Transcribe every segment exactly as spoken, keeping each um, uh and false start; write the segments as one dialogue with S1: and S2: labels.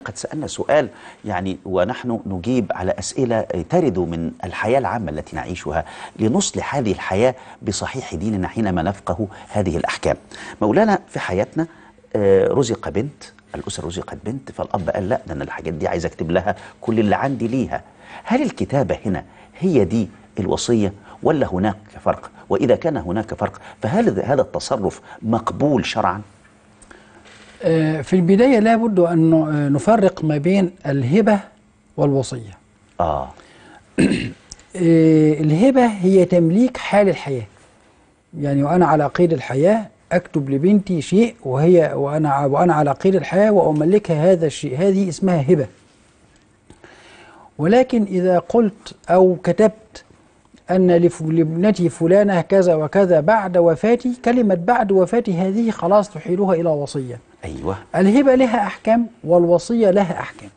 S1: قد سألنا سؤال يعني ونحن نجيب على أسئلة ترد من الحياة العامة التي نعيشها لنصلح هذه الحياة بصحيح ديننا حينما نفقه هذه الأحكام. مولانا في حياتنا رزق بنت، الأسرة رزقت بنت، فالأب قال لا ده أنا الحاجات دي عايز أكتب لها كل اللي عندي ليها. هل الكتابة هنا هي دي الوصية ولا هناك فرق؟ وإذا كان هناك فرق فهل هذا التصرف مقبول شرعا؟
S2: في البداية لابد أن نفرق ما بين الهبة والوصية.
S1: آه.
S2: الهبة هي تمليك حال الحياة، يعني وأنا على قيد الحياة أكتب لبنتي شيء وهي وأنا وأنا على قيد الحياة وأملكها هذا الشيء، هذه اسمها هبة. ولكن إذا قلت أو كتبت أن لابنتي فلانة كذا وكذا بعد وفاتي، كلمة بعد وفاتي هذه خلاص تحيلها إلى وصية.
S1: أيوة.
S2: الهبة لها أحكام والوصية لها أحكام.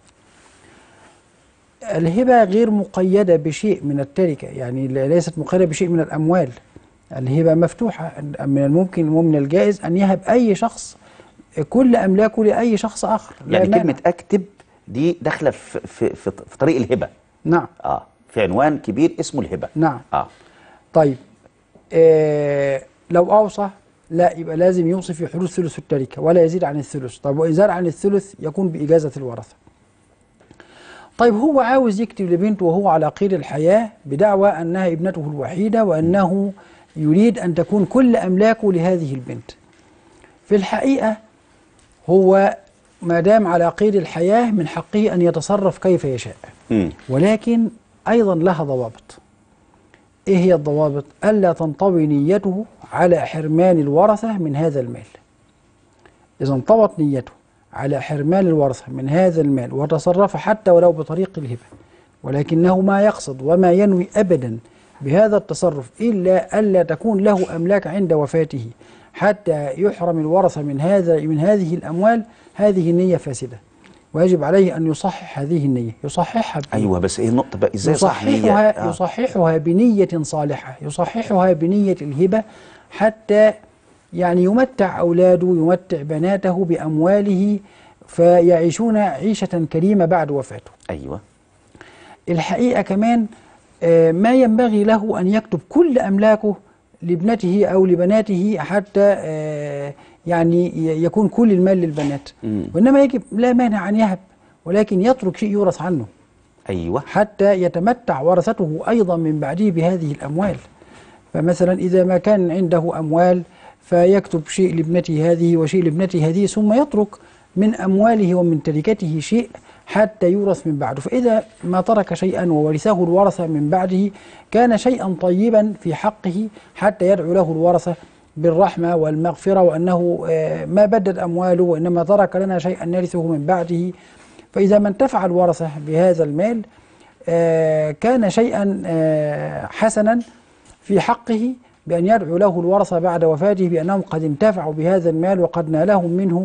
S2: الهبة غير مقيدة بشيء من التركة، يعني ليست مقيدة بشيء من الأموال. الهبة مفتوحة، من الممكن ومن الجائز أن يهب أي شخص كل أملاكه لأي شخص آخر.
S1: يعني كلمة أكتب دي داخلة في, في, في, في طريق الهبة.
S2: نعم.
S1: آه في عنوان كبير اسمه الهبة.
S2: نعم.
S1: آه.
S2: طيب آه لو أوصى لا يبقى لازم يوصي في حدود ثلث التركة ولا يزيد عن الثلث. طيب وإن زاد عن الثلث يكون بإجازة الورثة. طيب هو عاوز يكتب لبنته وهو على قيد الحياة بدعوى أنها ابنته الوحيدة وأنه يريد أن تكون كل أملاكه لهذه البنت. في الحقيقة هو ما دام على قيد الحياة من حقه أن يتصرف كيف يشاء. م. ولكن أيضا لها ضوابط. إيه هي الضوابط؟ ألا تنطوي نيته على حرمان الورثة من هذا المال. إذا انطوت نيته على حرمان الورثة من هذا المال وتصرف حتى ولو بطريق الهبة، ولكنه ما يقصد وما ينوي أبدا بهذا التصرف إلا ألا تكون له أملاك عند وفاته حتى يحرم الورثة من هذا من هذه الأموال، هذه النية فاسدة، ويجب عليه أن يصحح هذه النية. يصححها
S1: أيوة بس إيه النقطة بقى؟ إزاي
S2: يصححها؟ آه. يصححها بنية صالحة، يصححها بنية الهبة حتى يعني يمتع أولاده يمتع بناته بأمواله فيعيشون عيشة كريمة بعد وفاته.
S1: أيوة.
S2: الحقيقة كمان آه ما ينبغي له أن يكتب كل أملاكه لابنته أو لبناته حتى آه يعني يكون كل المال للبنات. م. وإنما يجب لا مانع أن يهب، ولكن يترك شيء يورث عنه.
S1: أيوة.
S2: حتى يتمتع ورثته أيضا من بعده بهذه الأموال. فمثلا إذا ما كان عنده أموال فيكتب شيء لابنته هذه وشيء لابنته هذه، ثم يترك من أمواله ومن تركته شيء حتى يورث من بعده. فإذا ما ترك شيئا وورثه الورثة من بعده كان شيئا طيبا في حقه حتى يدعو له الورثة بالرحمة والمغفرة وأنه ما بدد أمواله وإنما ترك لنا شيئا نرثه من بعده. فإذا ما انتفع الورثة بهذا المال كان شيئا حسنا في حقه بأن يدعو له الورثة بعد وفاته بأنهم قد انتفعوا بهذا المال وقد نالهم منه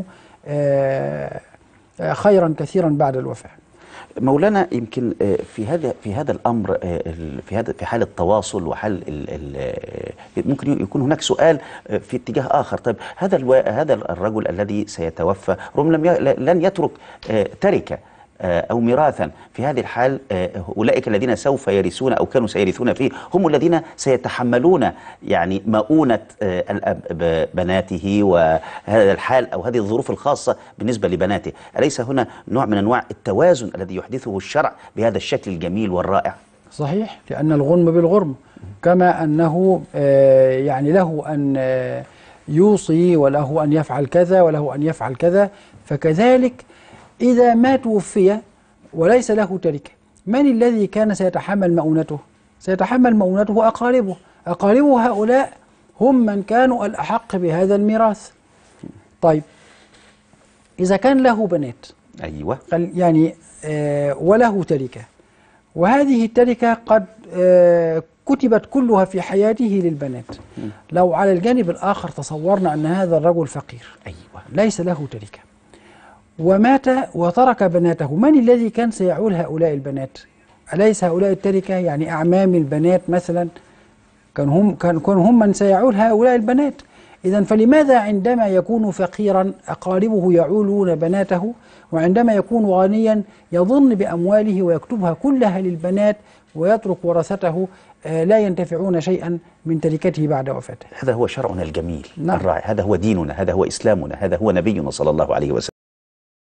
S2: خيرا كثيرا بعد الوفاة.
S1: مولانا يمكن في هذا في هذا الامر في هذا في حال التواصل وحال ممكن يكون هناك سؤال في اتجاه اخر. طيب هذا هذا الرجل الذي سيتوفى رغم لم لن يترك تركه أو ميراثا، في هذه الحال أولئك الذين سوف يرثون أو كانوا سيرثون فيه هم الذين سيتحملون يعني مؤونة بناته وهذا الحال أو هذه الظروف الخاصة بالنسبة لبناته. أليس هنا نوع من أنواع التوازن الذي يحدثه الشرع بهذا الشكل الجميل والرائع؟
S2: صحيح، لأن الغنم بالغرم، كما أنه يعني له أن يوصي وله أن يفعل كذا وله أن يفعل كذا، فكذلك إذا ما توفي وليس له تركة من الذي كان سيتحمل مؤونته؟ سيتحمل مؤونته أقاربه. أقاربه هؤلاء هم من كانوا الأحق بهذا الميراث. طيب إذا كان له بنات
S1: أيوة
S2: يعني آه وله تركة وهذه التركة قد آه كتبت كلها في حياته للبنات، لو على الجانب الآخر تصورنا أن هذا الرجل فقير
S1: أيوة
S2: ليس له تركة ومات وترك بناته، من الذي كان سيعول هؤلاء البنات؟ أليس هؤلاء التركة يعني أعمام البنات مثلا كانوا هم كانوا هم من سيعول هؤلاء البنات؟ إذا فلماذا عندما يكون فقيرا أقاربه يعولون بناته، وعندما يكون غنيا يظن بأمواله ويكتبها كلها للبنات ويترك ورثته لا ينتفعون شيئا من تركته بعد وفاته؟
S1: هذا هو شرعنا الجميل
S2: نعم.
S1: الرائع، هذا هو ديننا، هذا هو إسلامنا، هذا هو نبينا صلى الله عليه وسلم.